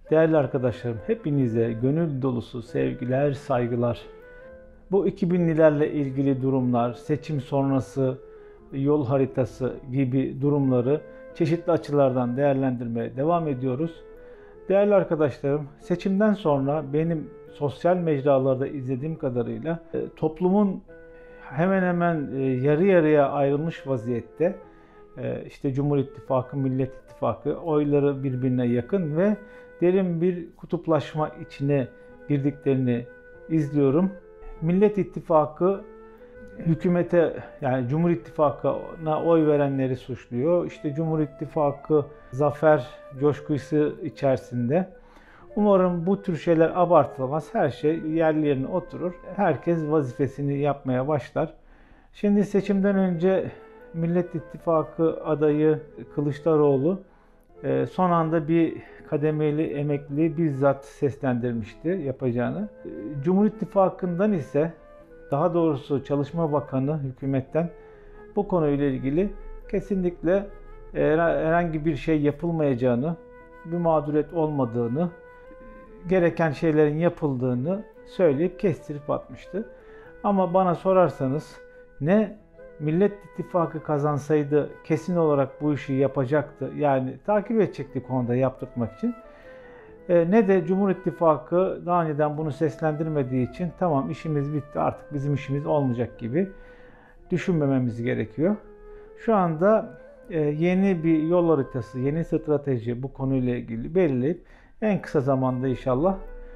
Değerli arkadaşlarım, hepinize gönül dolusu sevgiler, saygılar. Bu 2000'lilerle ilgili durumlar, seçim sonrası yol haritası gibi durumları çeşitli açılardan değerlendirmeye devam ediyoruz. Değerli arkadaşlarım, seçimden sonra benim sosyal mecralarda izlediğim kadarıyla toplumun hemen hemen yarı yarıya ayrılmış vaziyette. İşte Cumhur İttifakı, Millet İttifakı oyları birbirine yakın ve derin bir kutuplaşma içine girdiklerini izliyorum. Millet İttifakı hükümete, yani Cumhur İttifakı'na oy verenleri suçluyor. İşte Cumhur İttifakı zafer coşkusu içerisinde. Umarım bu tür şeyler abartılmaz. Her şey yerli yerine oturur. Herkes vazifesini yapmaya başlar. Şimdi seçimden önce Millet İttifakı adayı Kılıçdaroğlu son anda bir kademeli emekliliği bizzat seslendirmişti yapacağını. Cumhur İttifakı'ndan ise, daha doğrusu Çalışma Bakanı hükümetten bu konuyla ilgili kesinlikle herhangi bir şey yapılmayacağını, bir mağduriyet olmadığını, gereken şeylerin yapıldığını söyleyip kestirip atmıştı. Ama bana sorarsanız ne Millet İttifakı kazansaydı kesin olarak bu işi yapacaktı, yani takip edecekti konuda yaptırmak için. Ne de Cumhur İttifakı daha önceden bunu seslendirmediği için tamam işimiz bitti artık bizim işimiz olmayacak gibi düşünmememiz gerekiyor. Şu anda yeni bir yol haritası, yeni strateji bu konuyla ilgili belirleyip en kısa zamanda inşallah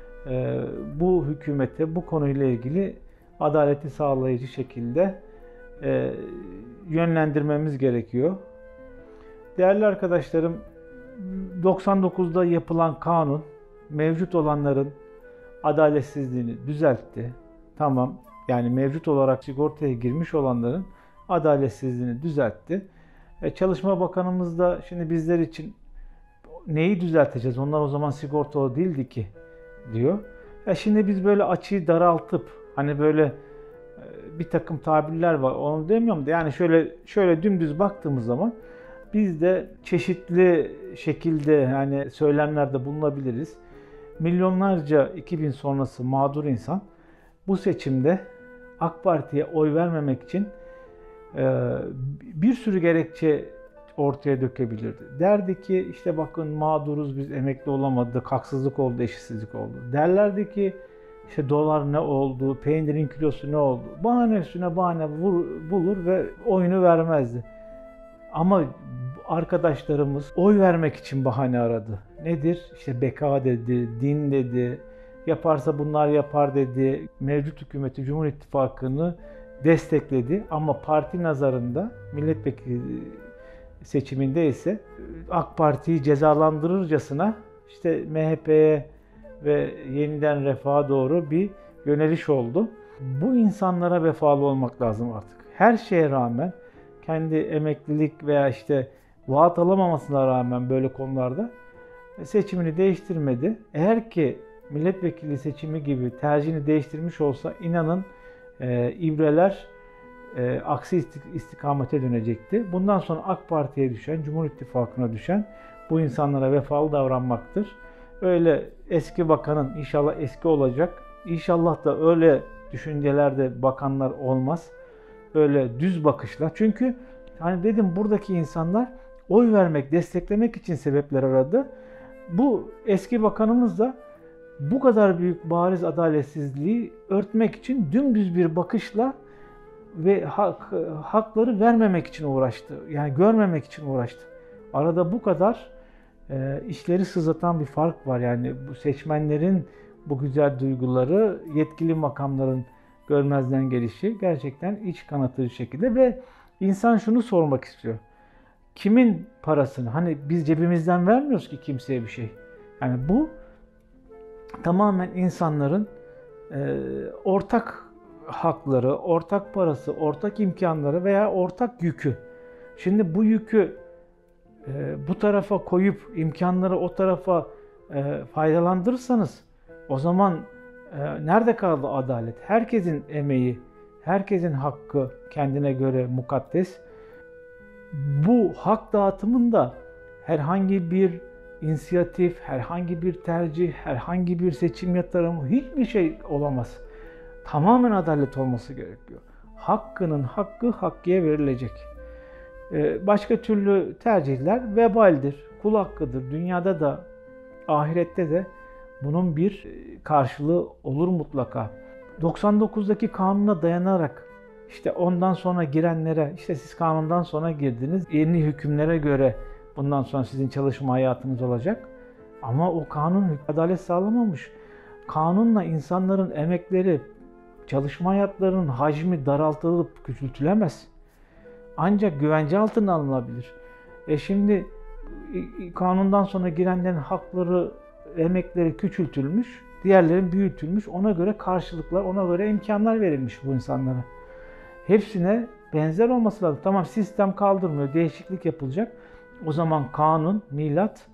bu hükümete bu konuyla ilgili adaleti sağlayıcı şekilde yönlendirmemiz gerekiyor. Değerli arkadaşlarım, 99'da yapılan kanun mevcut olanların adaletsizliğini düzeltti. Tamam, yani mevcut olarak sigortaya girmiş olanların adaletsizliğini düzeltti. Çalışma Bakanımız da şimdi bizler için neyi düzelteceğiz? Onlar o zaman sigortalı değildi ki diyor. Şimdi biz böyle açıyı daraltıp hani böyle bir takım tabirler var. Onu demiyorum da yani şöyle dümdüz baktığımız zaman biz de çeşitli şekilde yani söylemlerde bulunabiliriz. Milyonlarca 2000 sonrası mağdur insan bu seçimde AK Parti'ye oy vermemek için bir sürü gerekçe ortaya dökebilirdi. Derdi ki işte bakın mağduruz biz, emekli olamadık, haksızlık oldu, eşitsizlik oldu. Derlerdi ki işte dolar ne oldu, peynirin kilosu ne oldu. Bahane üstüne bahane bulur ve oyunu vermezdi. Ama arkadaşlarımız oy vermek için bahane aradı. Nedir? İşte beka dedi, din dedi, yaparsa bunlar yapar dedi. Mevcut hükümeti, Cumhur İttifakı'nı destekledi. Ama parti nazarında milletvekili seçiminde ise AK Parti'yi cezalandırırcasına işte MHP'ye ve yeniden refaha doğru bir yöneliş oldu. Bu insanlara vefalı olmak lazım artık. Her şeye rağmen kendi emeklilik veya işte vaat alamamasına rağmen böyle konularda seçimini değiştirmedi. Eğer ki milletvekili seçimi gibi tercihini değiştirmiş olsa inanın ibreler aksi istikamete dönecekti. Bundan sonra AK Parti'ye düşen, Cumhur İttifakı'na düşen bu insanlara vefalı davranmaktır. Öyle eski bakanın inşallah eski olacak. İnşallah da öyle düşüncelerde bakanlar olmaz. Böyle düz bakışla. Çünkü hani dedim buradaki insanlar oy vermek, desteklemek için sebepler aradı. Bu eski bakanımız da bu kadar büyük bariz adaletsizliği örtmek için dümdüz bir bakışla ve hakları vermemek için uğraştı. Yani görmemek için uğraştı. Arada bu kadar işleri sızlatan bir fark var. Yani bu seçmenlerin bu güzel duyguları, yetkili makamların görmezden gelişi gerçekten iç kanatıcı şekilde ve insan şunu sormak istiyor. Kimin parasını? Hani biz cebimizden vermiyoruz ki kimseye bir şey. Yani bu tamamen insanların ortak hakları, ortak parası, ortak imkanları veya ortak yükü. Şimdi bu yükü bu tarafa koyup imkanları o tarafa faydalandırırsanız o zaman nerede kaldı adalet? Herkesin emeği, herkesin hakkı kendine göre mukaddes. Bu hak dağıtımında herhangi bir inisiyatif, herhangi bir tercih, herhangi bir seçim yatırımı, hiçbir şey olamaz. Tamamen adalet olması gerekiyor. Hakkının hakkı hakkıya verilecek. Başka türlü tercihler vebaldir, kul hakkıdır. Dünyada da ahirette de bunun bir karşılığı olur mutlaka. 99'daki kanuna dayanarak işte ondan sonra girenlere, işte siz kanundan sonra girdiniz, yeni hükümlere göre bundan sonra sizin çalışma hayatınız olacak. Ama o kanun adalet sağlamamış. Kanunla insanların emekleri, çalışma hayatlarının hacmi daraltılıp küçültülemez. Ancak güvence altına alınabilir. Şimdi kanundan sonra girenlerin hakları, emekleri küçültülmüş, diğerlerin büyütülmüş. Ona göre karşılıklar, ona göre imkanlar verilmiş bu insanlara. Hepsine benzer olması lazım. Tamam, sistem kaldırmıyor, değişiklik yapılacak. O zaman kanun, milat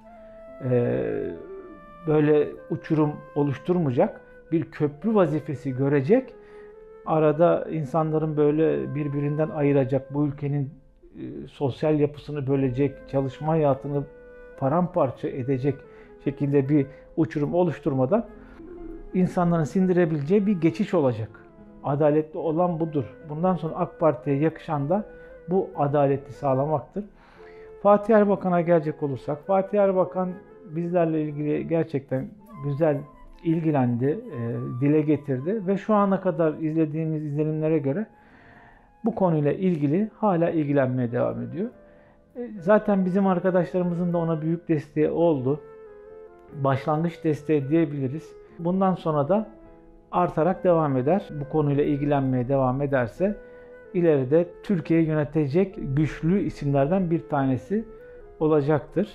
böyle uçurum oluşturmayacak. Bir köprü vazifesi görecek. Arada insanların böyle birbirinden ayıracak, bu ülkenin sosyal yapısını bölecek, çalışma hayatını paramparça edecek şekilde bir uçurum oluşturmadan insanların sindirebileceği bir geçiş olacak. Adaletli olan budur. Bundan sonra AK Parti'ye yakışan da bu adaleti sağlamaktır. Fatih Erbakan'a gelecek olursak, Fatih Erbakan bizlerle ilgili gerçekten güzel ilgilendi, dile getirdi ve şu ana kadar izlediğimiz izlenimlere göre bu konuyla ilgili hala ilgilenmeye devam ediyor. Zaten bizim arkadaşlarımızın da ona büyük desteği oldu. Başlangıç desteği diyebiliriz. Bundan sonra da artarak devam eder. Bu konuyla ilgilenmeye devam ederse ileride Türkiye'yi yönetecek güçlü isimlerden bir tanesi olacaktır.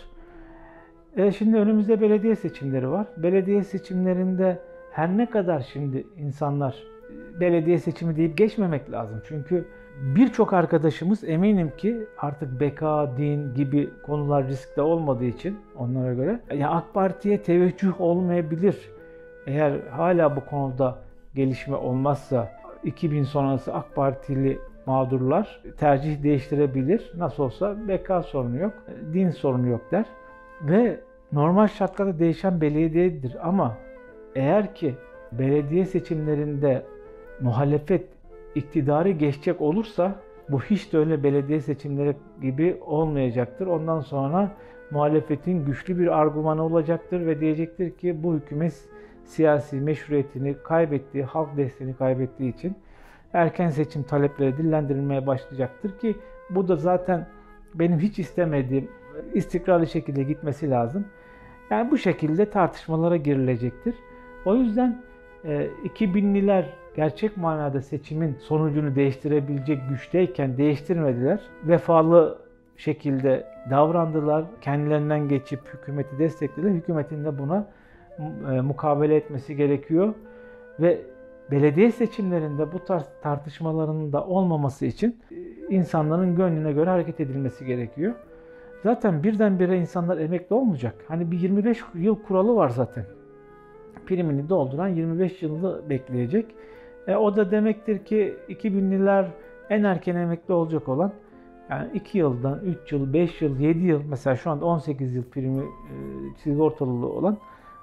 Şimdi önümüzde belediye seçimleri var. Belediye seçimlerinde her ne kadar şimdi insanlar belediye seçimi deyip geçmemek lazım. Çünkü birçok arkadaşımız eminim ki artık beka, din gibi konular riskte olmadığı için onlara göre AK Parti'ye teveccüh olmayabilir. Eğer hala bu konuda gelişme olmazsa 2000 sonrası AK Partili mağdurlar tercih değiştirebilir. Nasıl olsa beka sorunu yok, din sorunu yok der. Ve normal şartlarda değişen belediyedir ama eğer ki belediye seçimlerinde muhalefet iktidarı geçecek olursa bu hiç de öyle belediye seçimleri gibi olmayacaktır. Ondan sonra muhalefetin güçlü bir argümanı olacaktır ve diyecektir ki bu hükümet siyasi meşruiyetini kaybettiği, halk desteğini kaybettiği için erken seçim talepleri dillendirilmeye başlayacaktır ki bu da zaten benim hiç istemediğim, istikrarlı şekilde gitmesi lazım. Yani bu şekilde tartışmalara girilecektir. O yüzden 2000'liler gerçek manada seçimin sonucunu değiştirebilecek güçteyken değiştirmediler. Vefalı şekilde davrandılar. Kendilerinden geçip hükümeti desteklediler. Hükümetin de buna mukabele etmesi gerekiyor. Ve belediye seçimlerinde bu tarz tartışmaların da olmaması için insanların gönlüne göre hareket edilmesi gerekiyor. Zaten birdenbire insanlar emekli olmayacak. Hani bir 25 yıl kuralı var zaten. Primini dolduran 25 yılı bekleyecek. O da demektir ki 2000'liler en erken emekli olacak olan, yani 2 yıldan 3 yıl, 5 yıl, 7 yıl, mesela şu anda 18 yıl primi sigortalılığı olan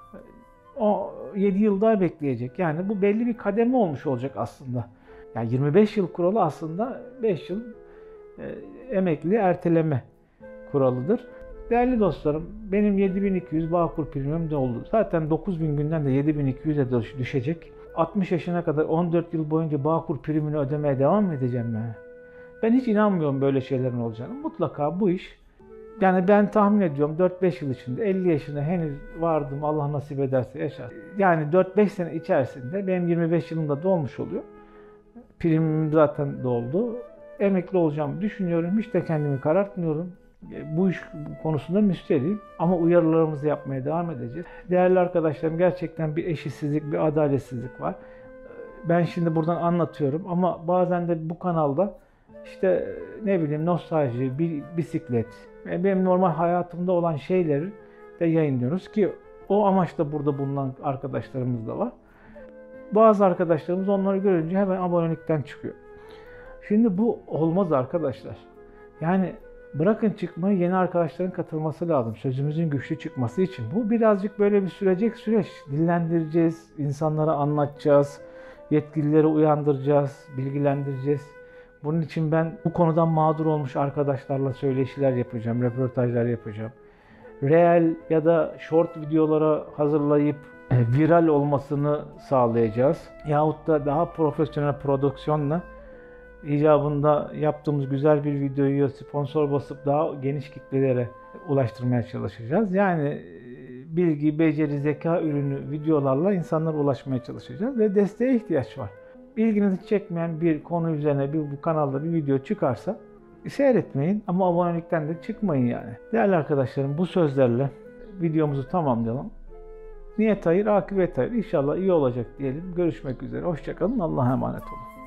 o 7 yıl daha bekleyecek. Yani bu belli bir kademe olmuş olacak aslında. Yani 25 yıl kuralı aslında 5 yıl emekli erteleme kuralıdır. Değerli dostlarım, benim 7200 Bağkur primim de oldu. Zaten 9000 günden de 7200'e düşecek. 60 yaşına kadar 14 yıl boyunca Bağkur primini ödemeye devam edeceğim yani. Ben hiç inanmıyorum böyle şeylerin olacağını. Mutlaka bu iş, yani ben tahmin ediyorum 4-5 yıl içinde 50 yaşına henüz vardım, Allah nasip ederse yaşar. Yani 4-5 sene içerisinde benim 25 yılımda dolmuş oluyor. Primim zaten doldu. Emekli olacağımı düşünüyorum. Hiç de kendimi karartmıyorum. Bu iş konusunda müsterihim ama uyarılarımızı yapmaya devam edeceğiz. Değerli arkadaşlarım, gerçekten bir eşitsizlik, bir adaletsizlik var. Ben şimdi buradan anlatıyorum ama bazen de bu kanalda işte ne bileyim nostalji, bir bisiklet, benim normal hayatımda olan şeyleri de yayınlıyoruz ki o amaçla burada bulunan arkadaşlarımız da var. Bazı arkadaşlarımız onları görünce hemen abonelikten çıkıyor. Şimdi bu olmaz arkadaşlar. Yani Bırakın çıkmayı, yeni arkadaşların katılması lazım. Sözümüzün güçlü çıkması için. Bu birazcık böyle bir sürecek süreç. Dillendireceğiz, insanlara anlatacağız, yetkilileri uyandıracağız, bilgilendireceğiz. Bunun için ben bu konudan mağdur olmuş arkadaşlarla söyleşiler yapacağım, röportajlar yapacağım. Reel ya da short videolara hazırlayıp viral olmasını sağlayacağız. Yahut da daha profesyonel prodüksiyonla icabında yaptığımız güzel bir videoyu sponsor basıp daha geniş kitlelere ulaştırmaya çalışacağız. Yani bilgi, beceri, zeka ürünü videolarla insanlara ulaşmaya çalışacağız ve desteğe ihtiyaç var. İlginizi çekmeyen bir konu üzerine bu kanalda bir video çıkarsa seyretmeyin ama abonelikten de çıkmayın yani. Değerli arkadaşlarım, bu sözlerle videomuzu tamamlayalım. Niyet hayır, akıbet hayır. İnşallah iyi olacak diyelim. Görüşmek üzere. Hoşça kalın. Allah'a emanet olun.